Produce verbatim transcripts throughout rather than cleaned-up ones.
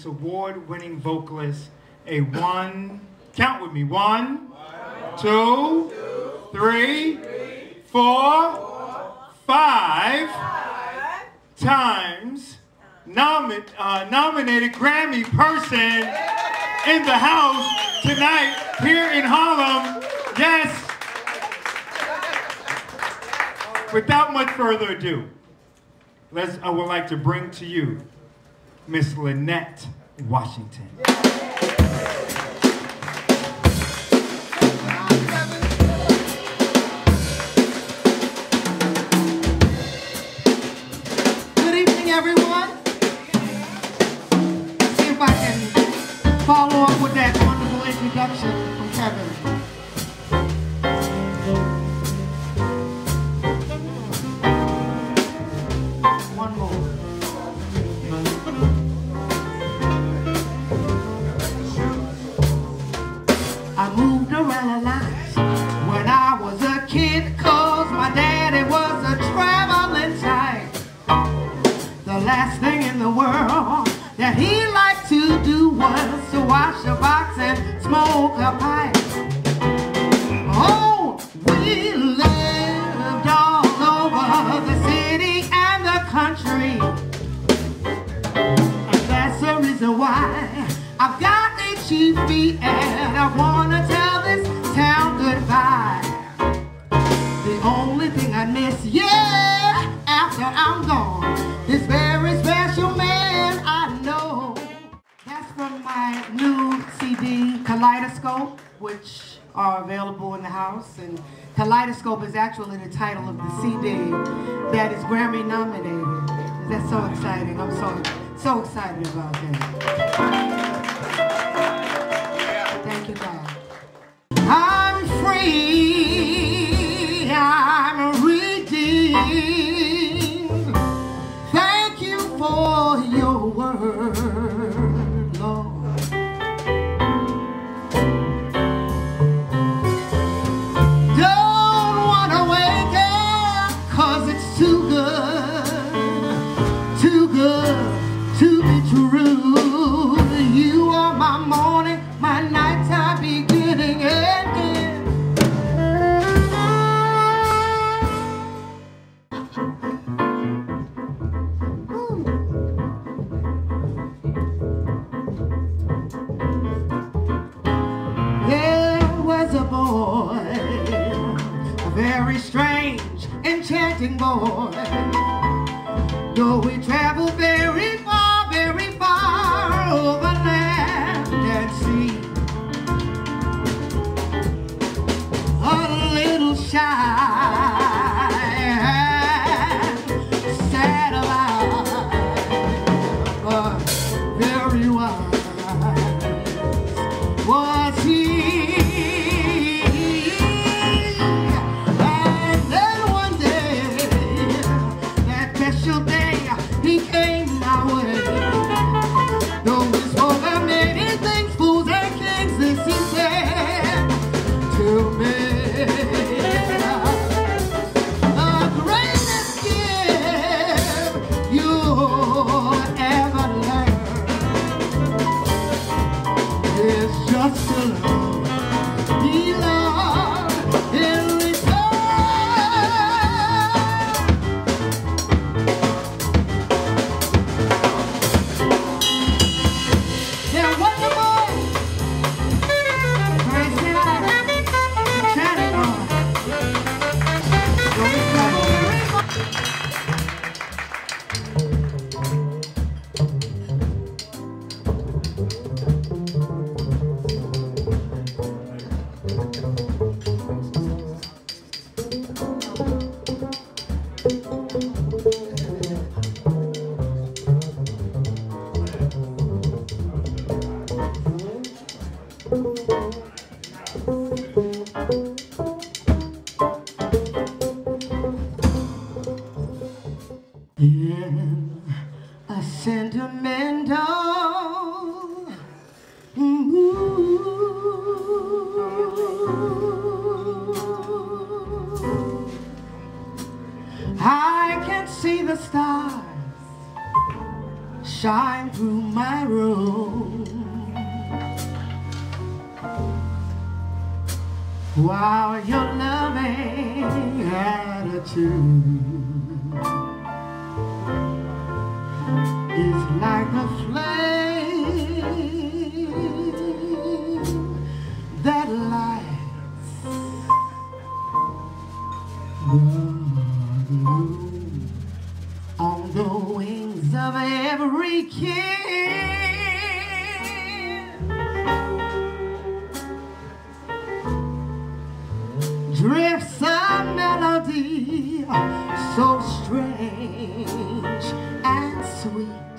this award-winning vocalist a one, count with me, one, two, three, four, five times nomi uh, nominated Grammy person in the house tonight here in Harlem. Yes. Without much further ado, let's, I would like to bring to you Miss Lynette Washington. Good evening, everyone. Let's see if I can follow up with that wonderful introduction from Kevin. One more. I moved around a lot when I was a kid, cause my daddy was a traveling type. The last thing in the world that he liked to do was to wash a box and smoke a pipe. Oh, we lived all over the city and the country, and that's the reason why I've got itchy feet and I wanna tell this town goodbye. The only thing I miss, yeah, after I'm gone, this very special man I know. That's from my new C D, Kaleidoscope, which are available in the house. And Kaleidoscope is actually the title of the C D that is Grammy nominated. That's so exciting. I'm so, so excited about that. Thank you, God. I'm free, I'm redeemed. Thank you for your word, Lord. Don't wanna wake up, cause it's too good, too good to be true. You are my morning, my nighttime beginning and end. There was a boy, a very strange, enchanting boy. Though we traveled very far, very far over land and sea, a little shy, sad about, but very wise was he. And then one day, that special day, he came my way. Though we spoke of many things, fools and kings, this he said to me. shine through my room, while your loving attitude is like a flame that lights the gloom on the wings of every kiss. Drifts a melody so strange and sweet.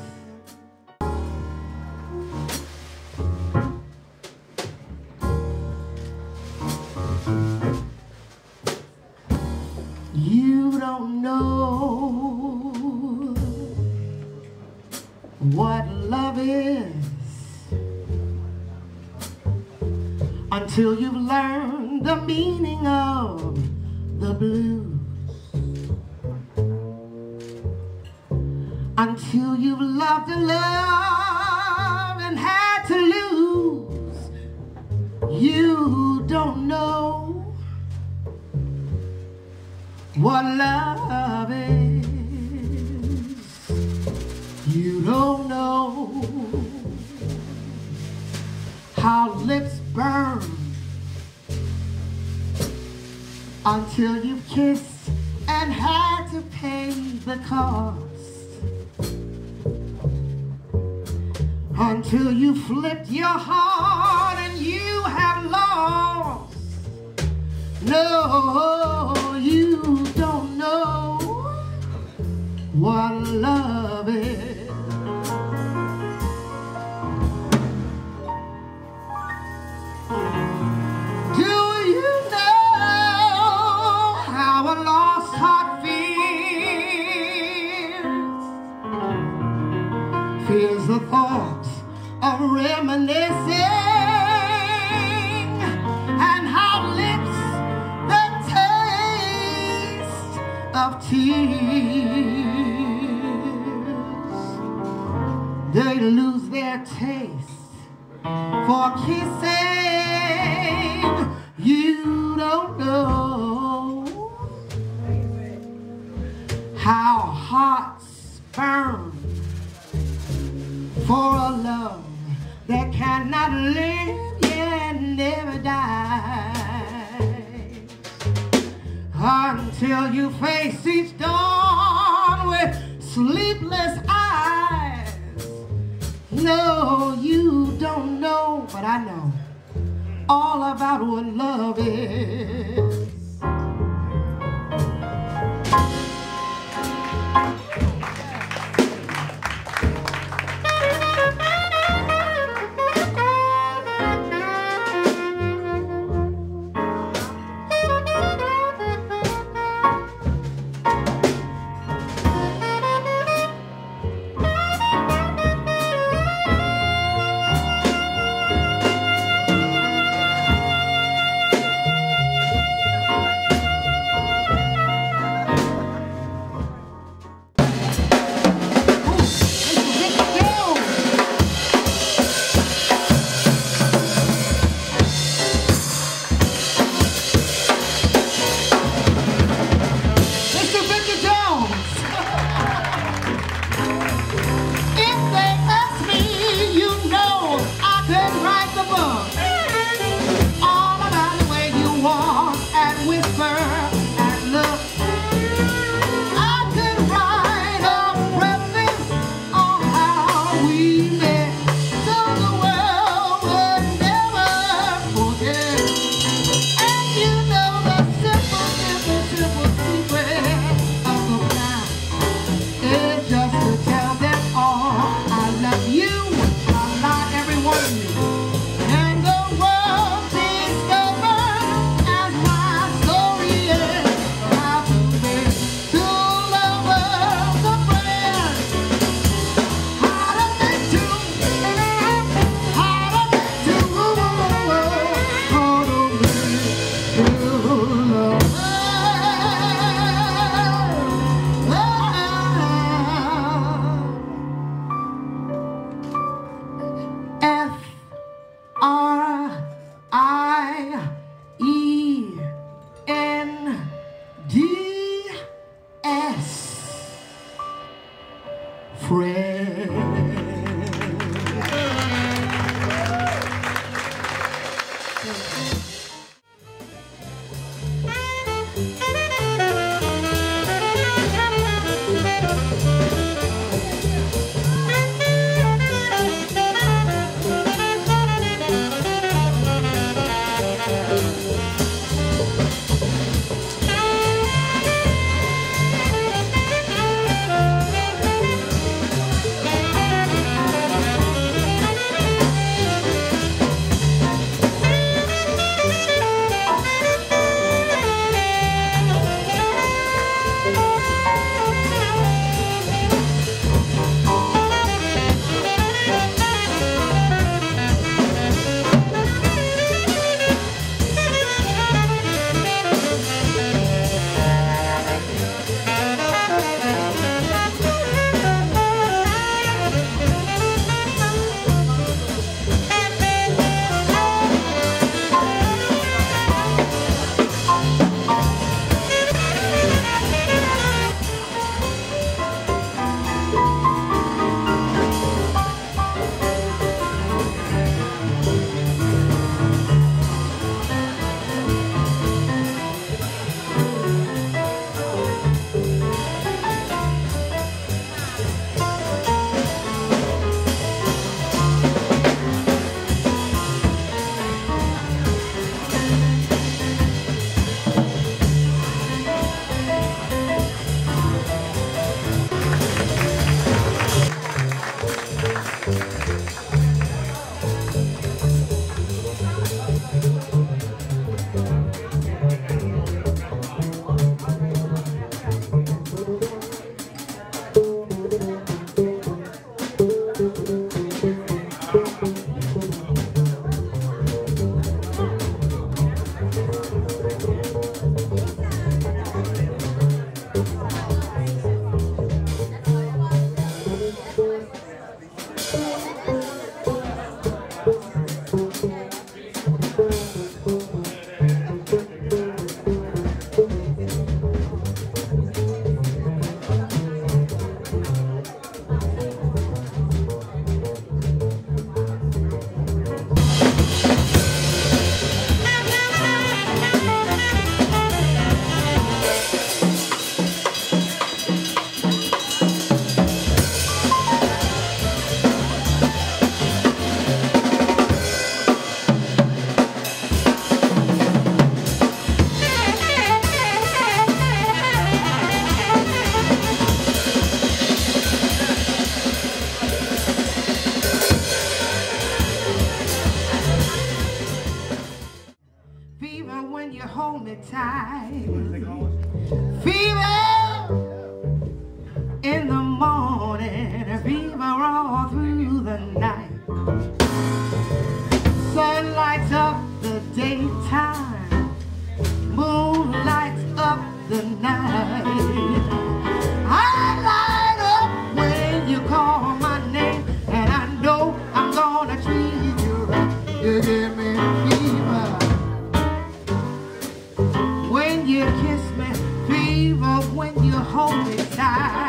You don't know what love is until you've learned the meaning of the blues, until you've loved and loved and had to lose. You don't know what love is. You don't know how lips burn until you've kissed and had to pay the cost, until you flipped your heart and you have lost. No, you don't know what love is. Feels the thoughts of reminiscing, and how lips that taste of tears, they lose their taste for kissing. You don't know how hearts burn for a love that cannot live, yet never dies, until you face each dawn with sleepless eyes. No, you don't know, but I know all about what love is. And the world discovered as my story time. Fever in the morning, fever all through the night. Sun lights up the daytime, moon lights up the night. I light up when you call my name, and I know I'm gonna treat you right. You give me fever when you kiss me, fever when you hold me tight.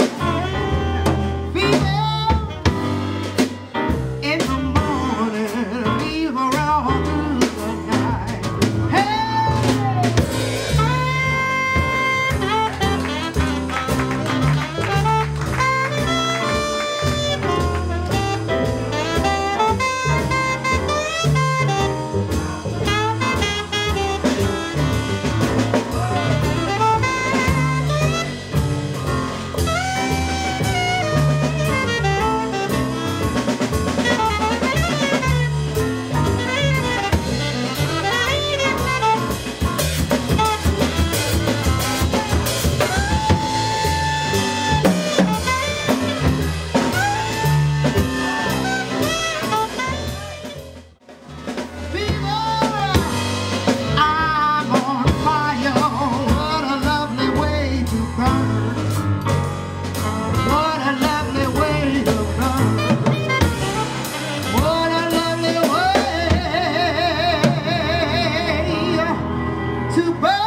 To burn.